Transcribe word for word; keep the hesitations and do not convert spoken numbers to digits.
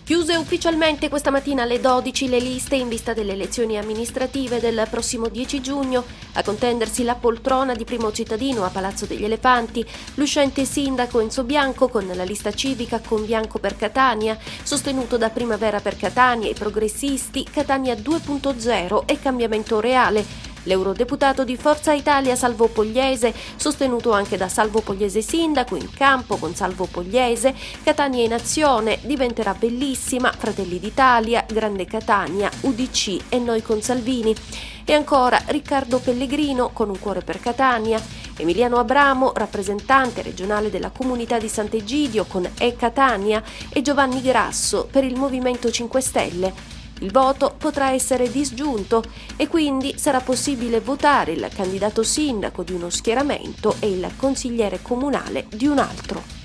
Chiuse ufficialmente questa mattina alle dodici le liste in vista delle elezioni amministrative del prossimo dieci giugno. A contendersi la poltrona di primo cittadino a Palazzo degli Elefanti, l'uscente sindaco Enzo Bianco con la lista civica Con Bianco per Catania, sostenuto da Primavera per Catania, i progressisti, Catania due punto zero e Cambiamento Reale. L'eurodeputato di Forza Italia Salvo Pogliese, sostenuto anche da Salvo Pogliese sindaco, in campo con Salvo Pogliese, Catania in azione, diventerà bellissima, Fratelli d'Italia, Grande Catania, U D C e Noi con Salvini. E ancora Riccardo Pellegrino con Un cuore per Catania, Emiliano Abramo, rappresentante regionale della comunità di Sant'Egidio con E Catania e Giovanni Grasso per il Movimento cinque Stelle. Il voto potrà essere disgiunto e quindi sarà possibile votare il candidato sindaco di uno schieramento e il consigliere comunale di un altro.